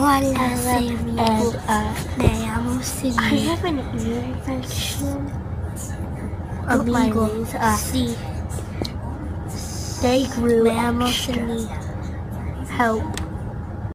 Hola, amigo. Me llamo I Cindy. have an ear infection. Amigo, sí. They grew Me llamo extra. Cindy. Help.